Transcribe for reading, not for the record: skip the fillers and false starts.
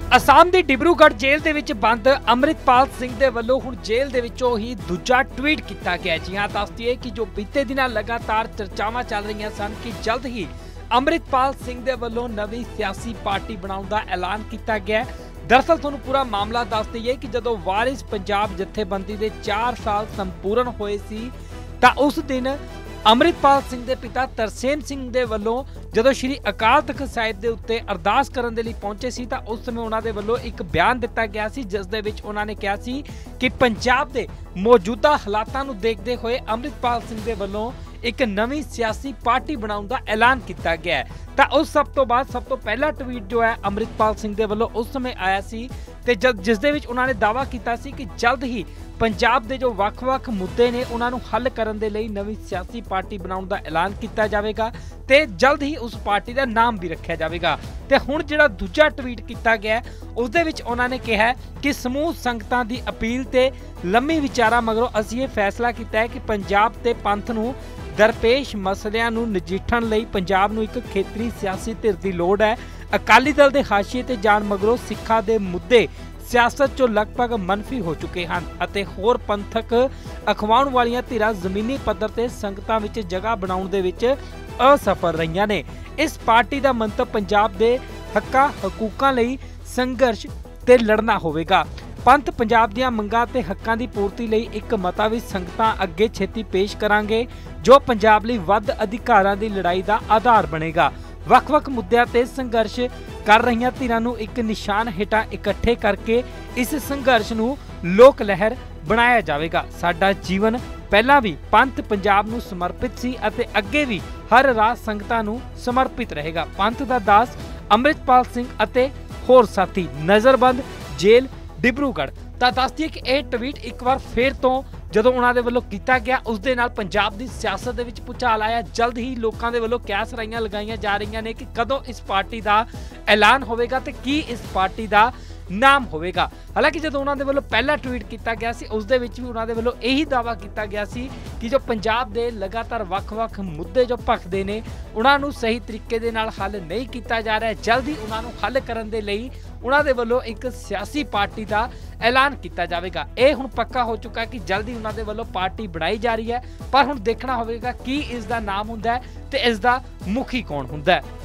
ਅਸਾਮ ਦੀ ਡਿਬਰੂਗੜ੍ਹ ਜੇਲ੍ਹ ਦੇ ਵਿੱਚ ਬੰਦ ਅੰਮ੍ਰਿਤਪਾਲ ਸਿੰਘ ਦੇ ਵੱਲੋਂ ਹੁਣ ਜੇਲ੍ਹ ਦੇ ਵਿੱਚੋਂ ਹੀ ਦੂਜਾ ਟਵੀਟ ਕੀਤਾ ਗਿਆ। ਜੀ ਹਾਂ, ਦੱਸ ਦਈਏ ਕਿ ਜੋ ਬੀਤੇ ਦਿਨਾਂ ਲਗਾਤਾਰ ਚਰਚਾਵਾਂ ਚੱਲ ਰਹੀਆਂ ਸਨ ਕਿ ਜਲਦ ਹੀ ਅੰਮ੍ਰਿਤਪਾਲ ਸਿੰਘ ਦੇ ਵੱਲੋਂ ਨਵੀਂ ਸਿਆਸੀ ਪਾਰਟੀ ਬਣਾਉਣ ਦਾ ਐਲਾਨ ਕੀਤਾ ਗਿਆ। ਦਰਅਸਲ ਤੁਹਾਨੂੰ ਪੂਰਾ ਮਾਮਲਾ ਦੱਸ ਦਈਏ ਕਿ ਜਦੋਂ ਵਾਰਿਸ ਪੰਜਾਬ ਜਥੇਬੰਦੀ ਦੇ 4 ਸਾਲ ਸੰਪੂਰਨ ਹੋਏ ਸੀ ਤਾਂ ਉਸ ਦਿਨ ਅੰਮ੍ਰਿਤਪਾਲ ਸਿੰਘ ਦੇ ਪਿਤਾ ਤਰਸੇਮ ਸਿੰਘ ਦੇ ਵੱਲੋਂ ਜਦੋਂ ਸ਼੍ਰੀ ਅਕਾਲ ਤਖਤ ਸਾਹਿਬ ਦੇ ਉੱਤੇ ਅਰਦਾਸ ਕਰਨ ਦੇ ਲਈ ਪਹੁੰਚੇ ਸੀ ਤਾਂ ਉਸ ਸਮੇਂ ਉਹਨਾਂ ਦੇ ਵੱਲੋਂ ਇੱਕ ਬਿਆਨ ਦਿੱਤਾ ਗਿਆ ਸੀ, ਜਿਸ ਦੇ ਵਿੱਚ ਉਹਨਾਂ ਨੇ ਕਿਹਾ ਸੀ ਕਿ ਪੰਜਾਬ ਦੇ ਮੌਜੂਦਾ ਹਾਲਾਤਾਂ ਨੂੰ ਦੇਖਦੇ ਹੋਏ ਅੰਮ੍ਰਿਤਪਾਲ ਸਿੰਘ ਦੇ ਵੱਲੋਂ ਇੱਕ ਨਵੀਂ ਸਿਆਸੀ ਪਾਰਟੀ ਬਣਾਉਣ ਦਾ ਐਲਾਨ ਕੀਤਾ ਗਿਆ। ਤਾਂ ਉਸ ਸਭ ਤੋਂ ਬਾਅਦ ਸਭ ਤੋਂ ਪਹਿਲਾ ਟਵੀਟ ਜੋ ਹੈ ਅੰਮ੍ਰਿਤਪਾਲ ਸਿੰਘ ਦੇ ਵੱਲੋਂ ਉਸ ਸਮੇਂ ਆਇਆ ਸੀ ਤੇ ਜਿਸ ਦੇ ਵਿੱਚ ਉਹਨਾਂ ਨੇ ਦਾਅਵਾ ਕੀਤਾ ਸੀ ਕਿ ਜਲਦ ਹੀ ਪੰਜਾਬ ਦੇ ਜੋ ਵੱਖ-ਵੱਖ ਮੁੱਦੇ ਨੇ ਉਹਨਾਂ ਨੂੰ ਹੱਲ ਕਰਨ ਦੇ ਲਈ ਨਵੀਂ ਸਿਆਸੀ ਪਾਰਟੀ ਬਣਾਉਣ ਦਾ ਐਲਾਨ ਕੀਤਾ ਜਾਵੇਗਾ ਤੇ ਜਲਦ ਹੀ ਉਸ ਪਾਰਟੀ ਦਾ ਨਾਮ ਵੀ ਰੱਖਿਆ ਜਾਵੇਗਾ। ਤੇ ਹੁਣ ਜਿਹੜਾ ਦੂਜਾ ਟਵੀਟ ਕੀਤਾ ਗਿਆ ਉਸ ਦੇ ਵਿੱਚ ਉਹਨਾਂ ਨੇ ਕਿਹਾ ਕਿ ਸਮੂਹ ਸੰਗਤਾਂ ਦੀ ਅਪੀਲ ਤੇ ਲੰਮੀ ਵਿਚਾਰਾਂ ਮਗਰੋਂ ਅਸੀਂ ਇਹ ਫੈਸਲਾ ਕੀਤਾ ਹੈ ਕਿ ਪੰਜਾਬ ਤੇ ਪੰਥ ਨੂੰ ਦਰਪੇਸ਼ ਮਸਲਿਆਂ ਨੂੰ ਨਜਿੱਠਣ ਲਈ ਪੰਜਾਬ ਨੂੰ ਇੱਕ ਖੇਤਰੀ ਸਿਆਸੀ ਧਿਰ ਦੀ ਲੋੜ ਹੈ। ਅਕਾਲੀ ਦਲ ਦੇ ਹਾਸ਼ੀਏ ਤੇ ਜਾਣ ਮਗਰੋਂ ਸਿੱਖਾਂ ਦੇ ਮੁੱਦੇ ਸਿਆਸਤ ਚੋਂ ਲਗਭਗ ਮੰਨਫੀ ਹੋ ਚੁੱਕੇ ਹਨ ਅਤੇ ਹੋਰ ਪੰਥਕ ਅਖਵਾਉਣ ਵਾਲੀਆਂ ਧਿਰਾਂ ਜ਼ਮੀਨੀ ਪੱਧਰ ਤੇ ਸੰਗਤਾਂ ਵਿੱਚ ਜਗ੍ਹਾ ਬਣਾਉਣ ਦੇ ਵਿੱਚ ਅਸਫਲ ਰਹੀਆਂ ਨੇ। ਇਸ ਪਾਰਟੀ ਦਾ ਮੰਤਵ ਪੰਜਾਬ ਦੇ ਹੱਕਾਂ ਹਕੂਕਾਂ ਲਈ ਸੰਘਰਸ਼ ਤੇ ਲੜਨਾ ਹੋਵੇਗਾ। ਪੰਥ ਪੰਜਾਬ ਦੀਆਂ ਮੰਗਾਂ ਤੇ ਹੱਕਾਂ ਦੀ ਪੂਰਤੀ ਲਈ ਇੱਕ ਮਤਾ ਵੀ ਸੰਗਤਾਂ ਅੱਗੇ ਛੇਤੀ ਪੇਸ਼ ਕਰਾਂਗੇ ਜੋ ਪੰਜਾਬ ਲਈ ਵੱਧ ਅਧਿਕਾਰਾਂ ਦੀ ਲੜਾਈ ਦਾ ਆਧਾਰ ਬਣੇਗਾ। ਵੱਖ-ਵੱਖ ਮੁੱਦਿਆਂ ਤੇ ਸੰਘਰਸ਼ ਕਰ ਰਹੀਆਂ ਧਿਰਾਂ ਨੂੰ ਇੱਕ ਨਿਸ਼ਾਨ ਹੇਠਾਂ ਇਕੱਠੇ ਕਰਕੇ ਇਸ ਸੰਘਰਸ਼ ਨੂੰ ਲੋਕ ਲਹਿਰ ਬਣਾਇਆ ਜਾਵੇਗਾ। ਸਾਡਾ ਜੀਵਨ ਪਹਿਲਾਂ ਵੀ ਪੰਥ ਪੰਜਾਬ ਨੂੰ ਸਮਰਪਿਤ ਸੀ ਅਤੇ ਅੱਗੇ ਵੀ ਹਰ ਰਾਹ ਸੰਗਤਾਂ ਨੂੰ ਸਮਰਪਿਤ ਰਹੇਗਾ। ਪੰਥ ਦਾ ਦਾਸ ਅੰਮ੍ਰਿਤਪਾਲ ਸਿੰਘ ਅਤੇ ਹੋਰ ਸਾਥੀ। ਨਜ਼ਰਬੰਦ ਜੇਲ੍ਹ ਡਿਬਰੂਗੜ੍ਹ। ਤਾਂ ਦੱਸ ਦਈਏ ਕਿ ਇਹ ਟਵੀਟ ਇੱਕ ਵਾਰ ਫੇਰ ਤੋਂ ਜਦੋਂ ਉਹਨਾਂ ਦੇ ਵੱਲੋਂ ਕੀਤਾ ਗਿਆ ਉਸ ਦੇ ਨਾਲ ਪੰਜਾਬ ਦੀ ਸਿਆਸਤ ਦੇ ਵਿੱਚ ਭੁਚਾਲ ਆਇਆ। ਜਲਦ ਹੀ ਲੋਕਾਂ ਦੇ ਵੱਲੋਂ ਕਿਆਸ ਰਾਈਆਂ ਲਗਾਈਆਂ ਜਾ ਰਹੀਆਂ ਨੇ ਕਿ ਕਦੋਂ ਇਸ ਪਾਰਟੀ ਦਾ ਐਲਾਨ ਹੋਵੇਗਾ ਤੇ ਕੀ ਇਸ ਪਾਰਟੀ ਦਾ ਨਾਮ ਹੋਵੇਗਾ। ਹਾਲਾਂਕਿ ਜਦੋਂ ਉਹਨਾਂ ਦੇ ਵੱਲੋਂ ਪਹਿਲਾ ਟਵੀਟ ਕੀਤਾ ਗਿਆ ਸੀ ਉਸ ਦੇ ਵਿੱਚ ਵੀ ਉਹਨਾਂ ਦੇ ਵੱਲੋਂ ਇਹੀ ਦਾਅਵਾ ਕੀਤਾ ਗਿਆ ਸੀ ਕਿ ਜੋ ਪੰਜਾਬ ਦੇ ਲਗਾਤਾਰ ਵੱਖ-ਵੱਖ ਮੁੱਦੇ ਜੋ ਭਖਦੇ ਨੇ ਉਹਨਾਂ ਨੂੰ ਸਹੀ ਤਰੀਕੇ ਦੇ ਨਾਲ ਹੱਲ ਨਹੀਂ ਕੀਤਾ ਜਾ ਰਿਹਾ। ਜਲਦ ਹੀ ਉਹਨਾਂ ਨੂੰ ਹੱਲ ਕਰਨ ਦੇ ਲਈ ਉਹਨਾਂ ਦੇ ਵੱਲੋਂ ਇੱਕ ਸਿਆਸੀ ਪਾਰਟੀ ਦਾ ਐਲਾਨ ਕੀਤਾ ਜਾਵੇਗਾ। ਇਹ ਹੁਣ ਪੱਕਾ ਹੋ ਚੁੱਕਾ ਕਿ ਜਲਦੀ ਉਹਨਾਂ ਦੇ ਵੱਲੋਂ ਪਾਰਟੀ ਬਣਾਈ ਜਾ ਰਹੀ ਹੈ, ਪਰ ਹੁਣ ਦੇਖਣਾ ਹੋਵੇਗਾ ਕੀ ਇਸ ਦਾ ਨਾਮ ਹੁੰਦਾ ਹੈ ਤੇ ਇਸ ਦਾ ਮੁਖੀ ਕੌਣ ਹੁੰਦਾ ਹੈ।